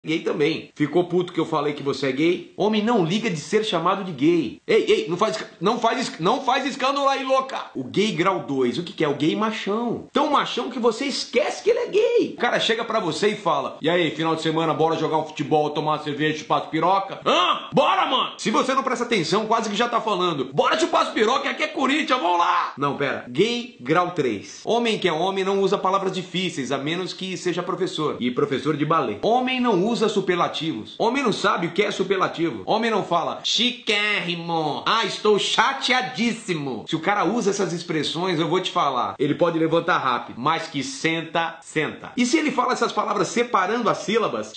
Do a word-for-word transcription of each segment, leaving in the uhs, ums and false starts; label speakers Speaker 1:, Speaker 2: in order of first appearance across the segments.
Speaker 1: Gay também. Ficou puto que eu falei que você é gay? Homem não liga de ser chamado de gay. Ei, ei, não faz, não faz, não faz escândalo aí, louca. O gay grau dois, o que que é? O gay machão. Tão machão que você esquece que ele é gay. O cara chega pra você e fala: e aí, final de semana, bora jogar um futebol, tomar uma cerveja, chupar as piroca? Hã? Bora, mano! Se você não presta atenção, quase que já tá falando: bora chupar as piroca, aqui é Corinthians, vamos lá! Não, pera. Gay grau três. Homem que é homem não usa palavras difíceis, a menos que seja professor. E professor de balé. Homem não usa usa superlativos. Homem não sabe o que é superlativo. Homem não fala chiquérrimo. Ah, estou chateadíssimo. Se o cara usa essas expressões, eu vou te falar. Ele pode levantar rápido, mas que senta, senta. E se ele fala essas palavras separando as sílabas?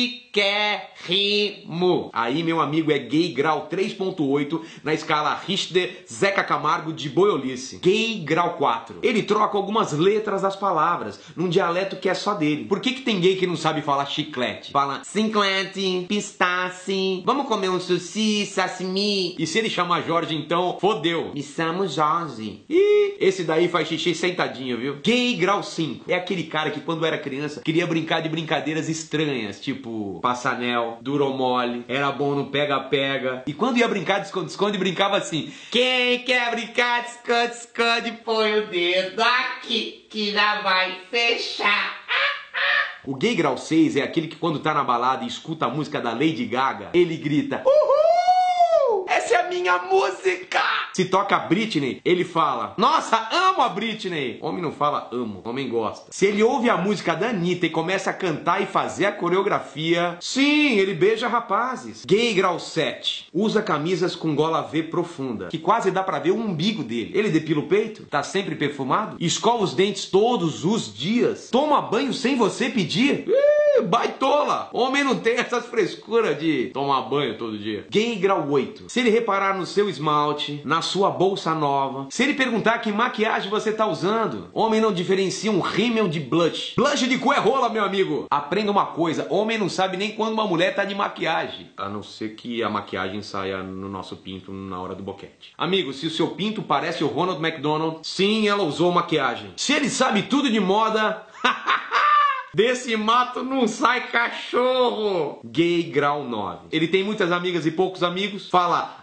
Speaker 1: Chiquérrimo. Aí, meu amigo, é gay grau três ponto oito na escala Richter Zeca Camargo de Boiolice. Gay grau quatro. Ele troca algumas letras das palavras num dialeto que é só dele. Por que que tem gay que não sabe falar chiclete? Fala cinquente, pistache, vamos comer um sushi, sashimi. E se ele chamar Jorge, então, fodeu. Me chamo Jorge. Ih, esse daí faz xixi sentadinho, viu? Gay grau cinco. É aquele cara que quando era criança queria brincar de brincadeiras estranhas, tipo passanel, duro mole, era bom no pega-pega. E quando ia brincar de esconde-esconde, brincava assim: quem quer brincar de esconde-esconde, põe o dedo aqui, que já vai fechar. O gay grau seis é aquele que quando tá na balada e escuta a música da Lady Gaga, ele grita: uhul! Essa é a minha música! Se toca a Britney, ele fala: nossa, amo a Britney! Homem não fala amo, homem gosta. Se ele ouve a música da Anitta e começa a cantar e fazer a coreografia, sim, ele beija rapazes. Gay grau sete. Usa camisas com gola V profunda, que quase dá pra ver o umbigo dele. Ele depila o peito? Tá sempre perfumado? Escova os dentes todos os dias? Toma banho sem você pedir? Ih, baitola! Homem não tem essas frescuras de tomar banho todo dia. Gay grau oito. Se ele reparar no seu esmalte, na sua bolsa nova, se ele perguntar que maquiagem você tá usando, homem não diferencia um rímel de blush. Blush de cu é rola, meu amigo! Aprenda uma coisa: homem não sabe nem quando uma mulher tá de maquiagem. A não ser que a maquiagem saia no nosso pinto na hora do boquete. Amigo, se o seu pinto parece o Ronald McDonald, sim, ela usou maquiagem. Se ele sabe tudo de moda, desse mato não sai cachorro. Gay grau nove. Ele tem muitas amigas e poucos amigos. Fala: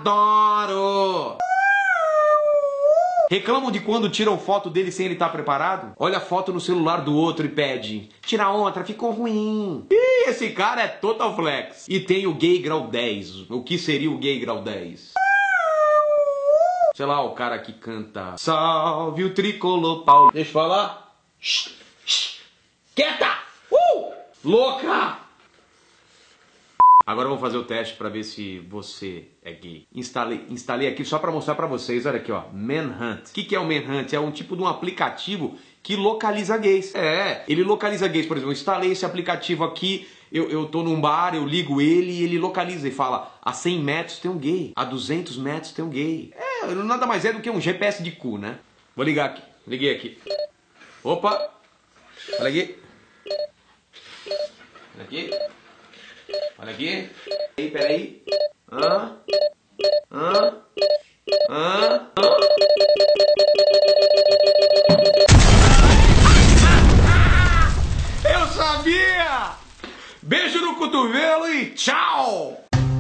Speaker 1: adoro. Reclamam de quando tiram foto dele sem ele estar preparado? Olha a foto no celular do outro e pede: tira outra, ficou ruim. Ih, esse cara é total flex. E tem o gay grau dez. O que seria o gay grau dez? Sei lá, o cara que canta: salve o tricolor Paulo. Deixa eu falar. Shhh, shhh. Quieta! Uh! Louca! Agora eu vou fazer o teste pra ver se você é gay. Instalei, instalei aqui só pra mostrar pra vocês. Olha aqui, ó. Manhunt. O que que é o Manhunt? É um tipo de um aplicativo que localiza gays. É, ele localiza gays. Por exemplo, eu instalei esse aplicativo aqui. Eu, eu tô num bar, eu ligo ele e ele localiza e fala: a cem metros tem um gay. A duzentos metros tem um gay. É, nada mais é do que um G P S de cu, né? Vou ligar aqui. Liguei aqui. Opa! Olha aqui. Olha aqui. Olha aqui. Peraí, peraí. Hã? Hã? Hã? Eu sabia! Beijo no cotovelo e tchau!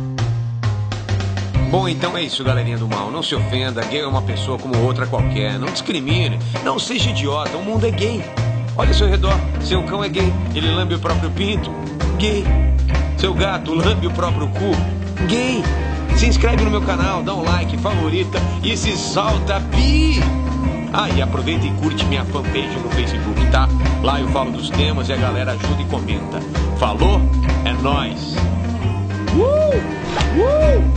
Speaker 1: Bom, então é isso, galerinha do mal. Não se ofenda, gay é uma pessoa como outra qualquer. Não discrimine, não seja idiota, o mundo é gay. Olha ao seu redor, seu cão é gay, ele lambe o próprio pinto, gay. Seu gato lambe o próprio cu, gay. Se inscreve no meu canal, dá um like, favorita e se solta, pi! Ah, e aproveita e curte minha fanpage no Facebook, tá? Lá eu falo dos temas e a galera ajuda e comenta. Falou? É nóis! Uh! Uh!